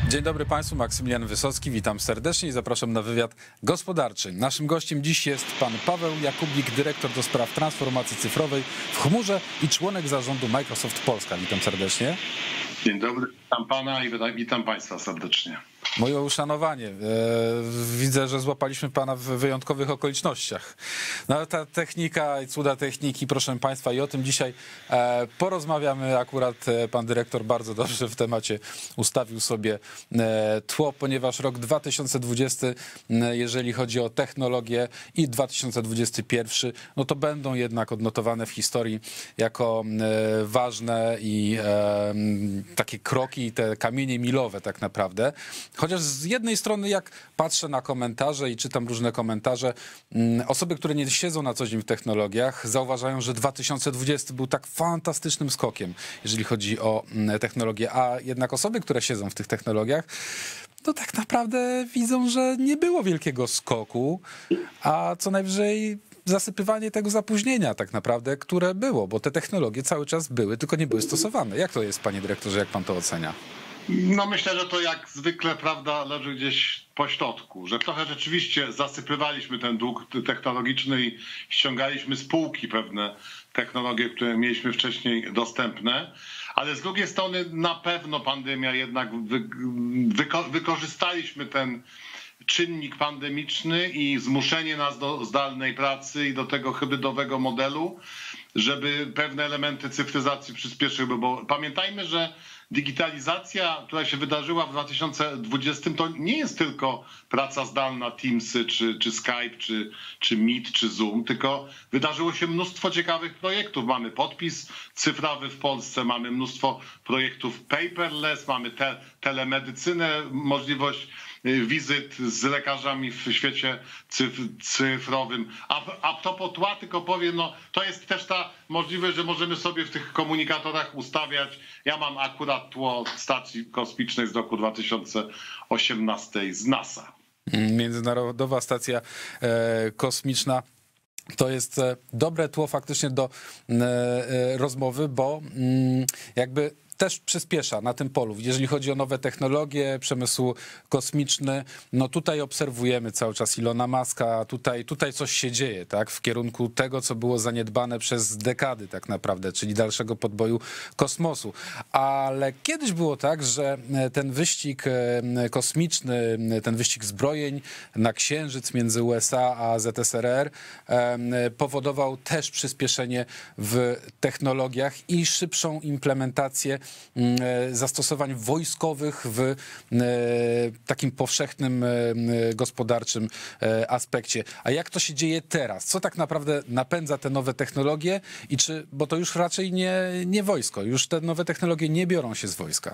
Dzień dobry Państwu, Maksymilian Wysocki, witam serdecznie i zapraszam na wywiad gospodarczy. Naszym gościem dziś jest pan Paweł Jakubik, dyrektor do spraw transformacji cyfrowej w chmurze i członek zarządu Microsoft Polska. Witam serdecznie. Dzień dobry, witam pana i witam państwa serdecznie. Moje uszanowanie. Widzę, że złapaliśmy pana w wyjątkowych okolicznościach. No, ta technika i cuda techniki, proszę państwa, i o tym dzisiaj porozmawiamy. Akurat pan dyrektor bardzo dobrze w temacie ustawił sobie tło, ponieważ rok 2020, jeżeli chodzi o technologię, i 2021, no to będą jednak odnotowane w historii jako ważne i takie kroki, te kamienie milowe tak naprawdę. Chociaż z jednej strony, jak patrzę na komentarze i czytam różne komentarze, osoby, które nie siedzą na co dzień w technologiach, zauważają, że 2020 był tak fantastycznym skokiem, jeżeli chodzi o technologię, a jednak osoby, które siedzą w tych technologiach, to tak naprawdę widzą, że nie było wielkiego skoku, a co najwyżej zasypywanie tego zapóźnienia tak naprawdę, które było, bo te technologie cały czas były, tylko nie były stosowane. Jak to jest, panie dyrektorze, jak pan to ocenia? No myślę, że to jak zwykle prawda leży gdzieś po środku, że trochę rzeczywiście zasypywaliśmy ten dług technologiczny i ściągaliśmy z półki pewne technologie, które mieliśmy wcześniej dostępne, ale z drugiej strony na pewno pandemia jednak wykorzystaliśmy ten czynnik pandemiczny i zmuszenie nas do zdalnej pracy i do tego hybrydowego modelu, żeby pewne elementy cyfryzacji przyspieszyły, bo pamiętajmy, że digitalizacja, która się wydarzyła w 2020, to nie jest tylko praca zdalna, Teamsy, czy Skype, czy Meet, czy Zoom, tylko wydarzyło się mnóstwo ciekawych projektów. Mamy podpis cyfrowy w Polsce, mamy mnóstwo projektów paperless, mamy telemedycynę, możliwość wizyt z lekarzami w świecie cyfrowym. A propos tła, tylko powiem, no to jest też ta możliwość, że możemy sobie w tych komunikatorach ustawiać. Ja mam akurat tło stacji kosmicznej z roku 2018 z NASA. Międzynarodowa Stacja Kosmiczna. To jest dobre tło faktycznie do rozmowy, bo jakby też przyspiesza na tym polu. Jeżeli chodzi o nowe technologie, przemysł kosmiczny, no tutaj obserwujemy cały czas Elona Muska, tutaj coś się dzieje, tak, w kierunku tego, co było zaniedbane przez dekady tak naprawdę, czyli dalszego podboju kosmosu. Ale kiedyś było tak, że ten wyścig kosmiczny, ten wyścig zbrojeń na Księżyc między USA a ZSRR powodował też przyspieszenie w technologiach i szybszą implementację zastosowań wojskowych w takim powszechnym gospodarczym aspekcie. A jak to się dzieje teraz? Co tak naprawdę napędza te nowe technologie i bo to już raczej nie wojsko, już te nowe technologie nie biorą się z wojska.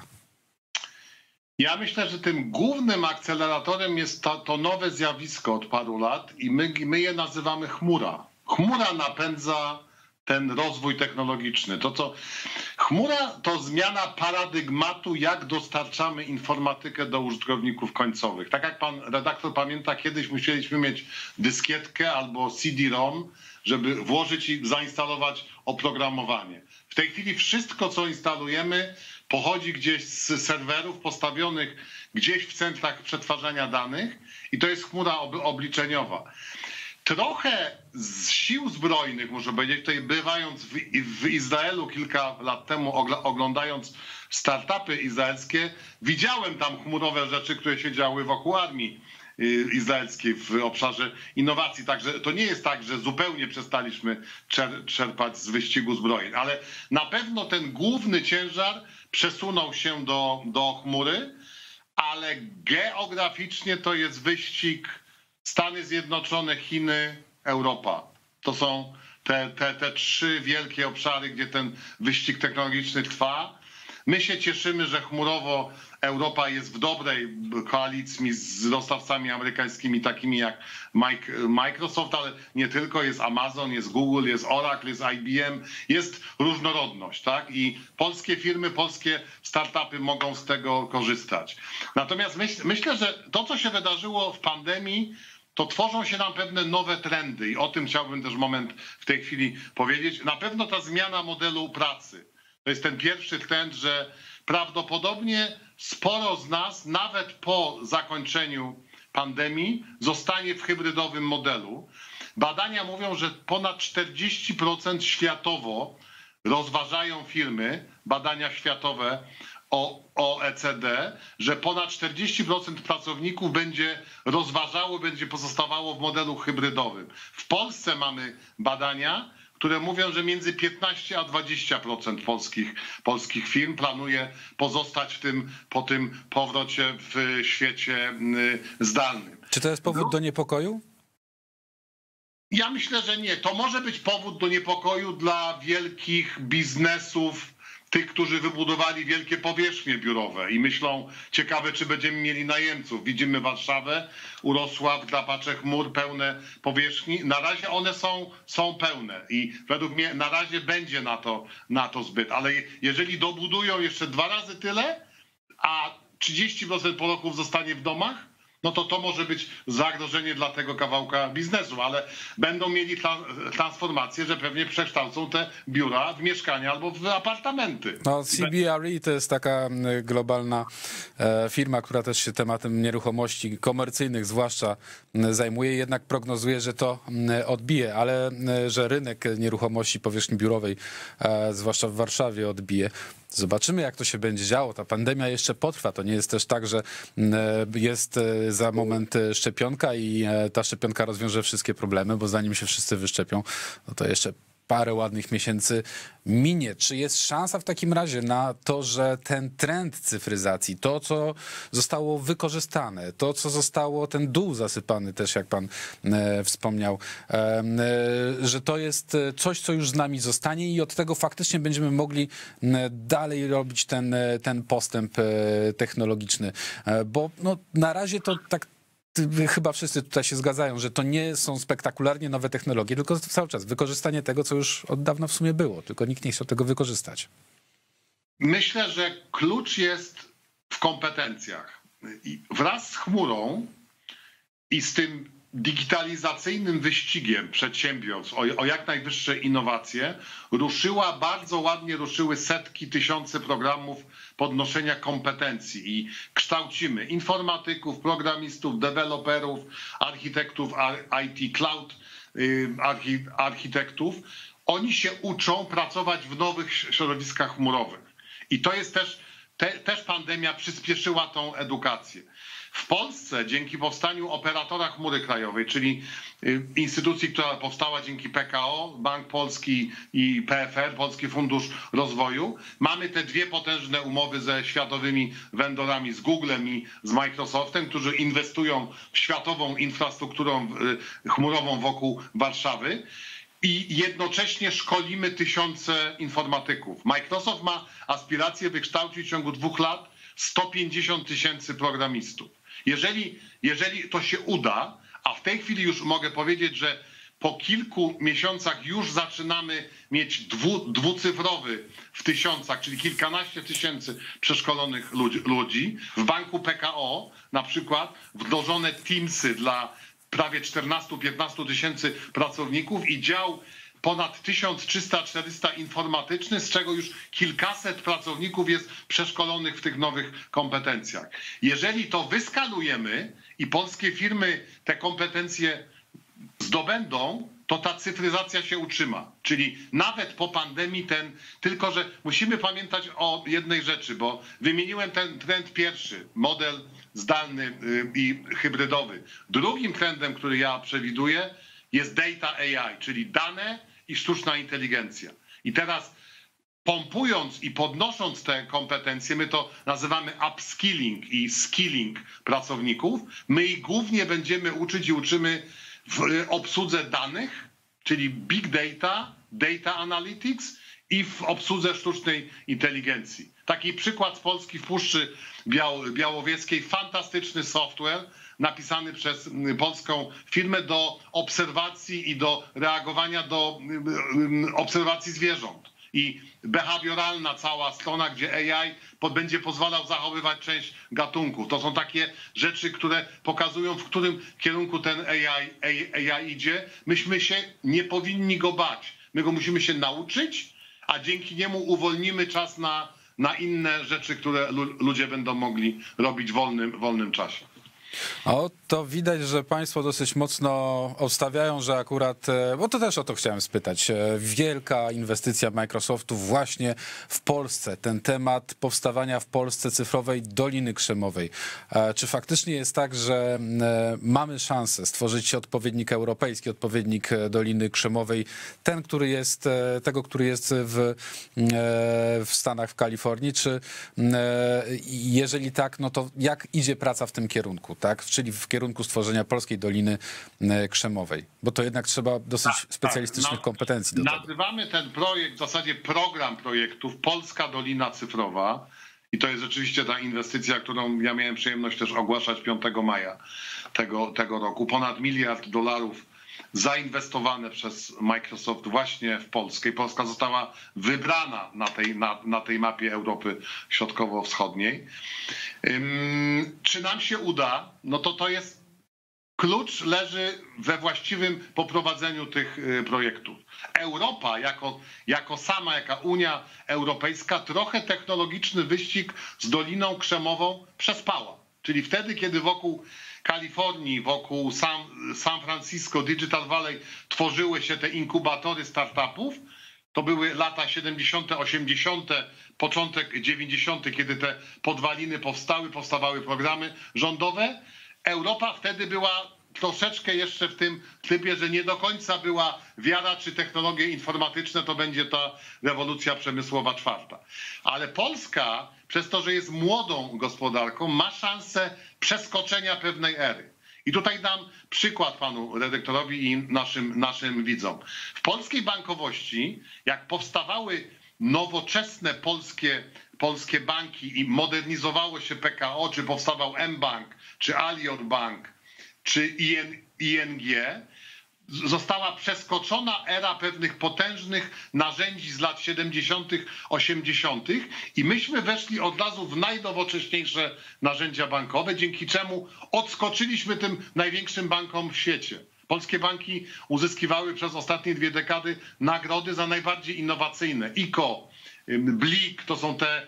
Ja myślę, że tym głównym akceleratorem jest to nowe zjawisko od paru lat i my je nazywamy chmura. Chmura napędza ten rozwój technologiczny. Chmura to zmiana paradygmatu, jak dostarczamy informatykę do użytkowników końcowych. Tak jak pan redaktor pamięta, kiedyś musieliśmy mieć dyskietkę albo CD-ROM, żeby włożyć i zainstalować oprogramowanie. W tej chwili wszystko, co instalujemy, pochodzi gdzieś z serwerów postawionych gdzieś w centrach przetwarzania danych i to jest chmura obliczeniowa. Trochę z sił zbrojnych, muszę powiedzieć, tutaj bywając w Izraelu kilka lat temu, oglądając startupy izraelskie, widziałem tam chmurowe rzeczy, które się działy wokół armii izraelskiej w obszarze innowacji. Także to nie jest tak, że zupełnie przestaliśmy czerpać z wyścigu zbrojeń, ale na pewno ten główny ciężar przesunął się do chmury, ale geograficznie to jest wyścig Stany Zjednoczone, Chiny, Europa. To są te trzy wielkie obszary, gdzie ten wyścig technologiczny trwa. My się cieszymy, że chmurowo Europa jest w dobrej koalicji z dostawcami amerykańskimi, takimi jak Microsoft, ale nie tylko. Jest Amazon, jest Google, jest Oracle, jest IBM. Jest różnorodność, tak? I polskie firmy, polskie startupy mogą z tego korzystać. Natomiast myślę, że to, co się wydarzyło w pandemii, to tworzą się nam pewne nowe trendy i o tym chciałbym też moment w tej chwili powiedzieć. Na pewno ta zmiana modelu pracy. To jest ten pierwszy trend, że prawdopodobnie sporo z nas, nawet po zakończeniu pandemii, zostanie w hybrydowym modelu. Badania mówią, że ponad 40% światowo rozważają firmy, badania światowe OECD, że ponad 40% pracowników będzie rozważało, będzie pozostawało w modelu hybrydowym. W Polsce mamy badania, które mówią, że między 15 a 20% polskich firm planuje pozostać po tym powrocie w świecie zdalnym. Czy to jest powód do niepokoju? Ja myślę, że nie. To może być powód do niepokoju dla wielkich biznesów, tych, którzy wybudowali wielkie powierzchnie biurowe i myślą, ciekawe, czy będziemy mieli najemców. Widzimy Warszawę, urosła w drapacze chmur, pełne powierzchni. Na razie one są pełne i według mnie na razie będzie na to zbyt. Ale jeżeli dobudują jeszcze 2 razy tyle, a 30% Polaków zostanie w domach, no to może być zagrożenie dla tego kawałka biznesu, ale będą mieli transformację, że pewnie przekształcą te biura w mieszkania albo w apartamenty. No, CBRE to jest taka globalna firma, która też się tematem nieruchomości komercyjnych zwłaszcza zajmuje, jednak prognozuje, że to odbije, ale że rynek nieruchomości powierzchni biurowej, zwłaszcza w Warszawie, odbije. Zobaczymy, jak to się będzie działo. Ta pandemia jeszcze potrwa. To nie jest też tak, że jest za moment szczepionka i ta szczepionka rozwiąże wszystkie problemy, bo zanim się wszyscy wyszczepią, no to jeszcze parę ładnych miesięcy minie. Czy jest szansa w takim razie na to, że ten trend cyfryzacji, to co zostało wykorzystane, to co zostało, ten dół zasypany też, jak pan wspomniał, że to jest coś, co już z nami zostanie i od tego faktycznie będziemy mogli dalej robić ten postęp technologiczny. Bo no, na razie to tak chyba wszyscy tutaj się zgadzają, że to nie są spektakularnie nowe technologie, tylko cały czas wykorzystanie tego, co już od dawna w sumie było, tylko nikt nie chciał tego wykorzystać. Myślę, że klucz jest w kompetencjach. I wraz z chmurą i z tym digitalizacyjnym wyścigiem przedsiębiorstw o jak najwyższe innowacje bardzo ładnie ruszyły setki, tysiące programów podnoszenia kompetencji i kształcimy informatyków, programistów, deweloperów, architektów IT, cloud architektów. Oni się uczą pracować w nowych środowiskach chmurowych. I to jest też pandemia przyspieszyła tą edukację. W Polsce dzięki powstaniu operatora chmury krajowej, czyli instytucji, która powstała dzięki PKO, Bank Polski i PFR, Polski Fundusz Rozwoju, mamy te 2 potężne umowy ze światowymi vendorami, z Googlem i z Microsoftem, którzy inwestują w światową infrastrukturę chmurową wokół Warszawy. I jednocześnie szkolimy tysiące informatyków. Microsoft ma aspirację wykształcić w ciągu 2 lat 150 000 programistów. Jeżeli to się uda, a w tej chwili już mogę powiedzieć, że po kilku miesiącach już zaczynamy mieć dwucyfrowy w tysiącach, czyli kilkanaście tysięcy przeszkolonych ludzi. W banku PKO na przykład wdrożone Teamsy dla prawie 14-15 tysięcy pracowników i dział ponad 1300-400 informatyczny, z czego już kilkaset pracowników jest przeszkolonych w tych nowych kompetencjach. Jeżeli to wyskalujemy i polskie firmy te kompetencje zdobędą, to ta cyfryzacja się utrzyma. Czyli nawet po pandemii tylko że musimy pamiętać o jednej rzeczy, bo wymieniłem ten trend pierwszy, model zdalny i hybrydowy. Drugim trendem, który ja przewiduję, jest data AI, czyli dane i sztuczna inteligencja. I teraz pompując i podnosząc te kompetencje, my to nazywamy upskilling i skilling pracowników, my ich głównie będziemy uczyć i uczymy w obsłudze danych, czyli big data, data analytics i w obsłudze sztucznej inteligencji. Taki przykład z Polski w Puszczy Białowieskiej, fantastyczny software napisany przez polską firmę do obserwacji i do reagowania do obserwacji zwierząt. I behawioralna cała strona, gdzie AI będzie pozwalał zachowywać część gatunków. To są takie rzeczy, które pokazują, w którym kierunku ten AI idzie. Myśmy się nie powinni go bać. My go musimy się nauczyć, a dzięki niemu uwolnimy czas na inne rzeczy, które ludzie będą mogli robić w wolnym czasie. O, to widać, że państwo dosyć mocno obstawiają, że akurat, bo to też o to chciałem spytać, wielka inwestycja Microsoftu właśnie w Polsce, ten temat powstawania w Polsce cyfrowej Doliny Krzemowej. Czy faktycznie jest tak, że mamy szansę stworzyć odpowiednik europejski, odpowiednik Doliny Krzemowej, który jest w Stanach, w Kalifornii, czy jeżeli tak, no to jak idzie praca w tym kierunku? Tak? Czyli w kierunku stworzenia polskiej Doliny Krzemowej, bo to jednak trzeba dosyć specjalistycznych kompetencji do tego. Nazywamy ten projekt w zasadzie program projektów Polska Dolina Cyfrowa i to jest rzeczywiście ta inwestycja, którą ja miałem przyjemność też ogłaszać 5 maja tego roku. Ponad $1 miliard zainwestowane przez Microsoft właśnie w Polskę i Polska została wybrana na tej mapie Europy Środkowo-Wschodniej. Czy nam się uda? No to jest klucz leży we właściwym poprowadzeniu tych projektów. Europa jako Unia Europejska trochę technologiczny wyścig z Doliną Krzemową przespała. Czyli wtedy, kiedy wokół Kalifornii, wokół San Francisco, Digital Valley tworzyły się te inkubatory startupów, to były lata 70., 80., początek 90., kiedy te podwaliny powstawały programy rządowe. Europa wtedy była troszeczkę jeszcze w tym trybie, że nie do końca była wiara, czy technologie informatyczne to będzie ta rewolucja przemysłowa 4. Ale Polska, przez to, że jest młodą gospodarką, ma szansę przeskoczenia pewnej ery. I tutaj dam przykład panu redaktorowi i naszym widzom. W polskiej bankowości, jak powstawały nowoczesne polskie banki i modernizowało się PKO, czy powstawał mBank, czy Alior Bank, czy ING, została przeskoczona era pewnych potężnych narzędzi z lat 70., 80. i myśmy weszli od razu w najnowocześniejsze narzędzia bankowe, dzięki czemu odskoczyliśmy tym największym bankom w świecie. Polskie banki uzyskiwały przez ostatnie 2 dekady nagrody za najbardziej innowacyjne. ICO, BLIK to są te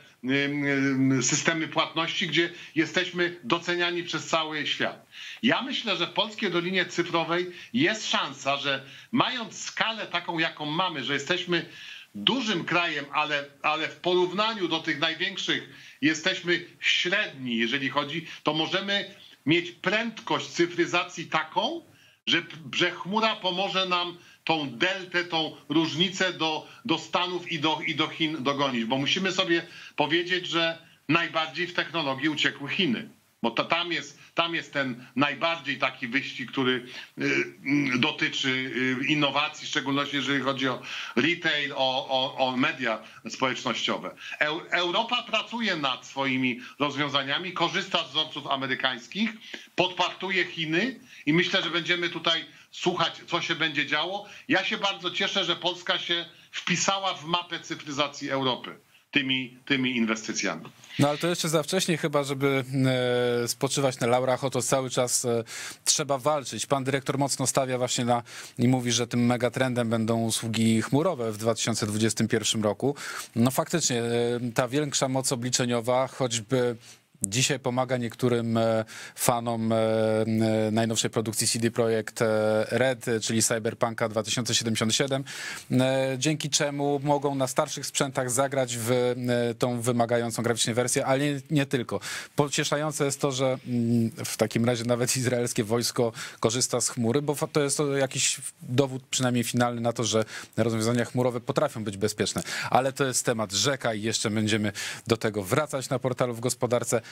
systemy płatności, gdzie jesteśmy doceniani przez cały świat. Ja myślę, że w Polskiej Dolinie Cyfrowej jest szansa, że mając skalę taką, jaką mamy, że jesteśmy dużym krajem, ale w porównaniu do tych największych jesteśmy średni, jeżeli chodzi, to możemy mieć prędkość cyfryzacji taką, że chmura pomoże nam tą deltę, tą różnicę do Stanów i do Chin dogonić. Bo musimy sobie powiedzieć, że najbardziej w technologii uciekły Chiny. Bo tam jest ten najbardziej taki wyścig, który dotyczy innowacji, w szczególności jeżeli chodzi o retail, o media społecznościowe. Europa pracuje nad swoimi rozwiązaniami, korzysta z wzorców amerykańskich, podpartuje Chiny i myślę, że będziemy tutaj słuchać, co się będzie działo. Ja się bardzo cieszę, że Polska się wpisała w mapę cyfryzacji Europy tymi inwestycjami. No ale to jeszcze za wcześnie chyba, żeby spoczywać na laurach, o to cały czas trzeba walczyć. Pan dyrektor mocno stawia właśnie i mówi, że tym megatrendem będą usługi chmurowe w 2021 roku. No faktycznie ta większa moc obliczeniowa, choćby dzisiaj pomaga niektórym fanom najnowszej produkcji CD Projekt Red, czyli Cyberpunka 2077, dzięki czemu mogą na starszych sprzętach zagrać w tą wymagającą graficznie wersję, ale nie tylko. Pocieszające jest to, że w takim razie nawet izraelskie wojsko korzysta z chmury, bo to jest jakiś dowód przynajmniej finalny na to, że rozwiązania chmurowe potrafią być bezpieczne. Ale to jest temat rzeka i jeszcze będziemy do tego wracać na portalu w gospodarce.pl.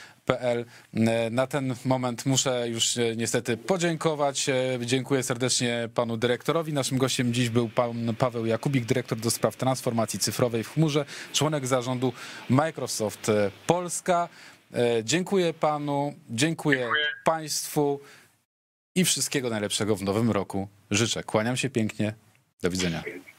Na ten moment muszę już niestety podziękować. Dziękuję serdecznie panu dyrektorowi. Naszym gościem dziś był pan Paweł Jakubik, dyrektor do spraw transformacji cyfrowej w chmurze, członek zarządu Microsoft Polska. Dziękuję panu, dziękuję państwu i wszystkiego najlepszego w nowym roku życzę. Kłaniam się pięknie. Do widzenia.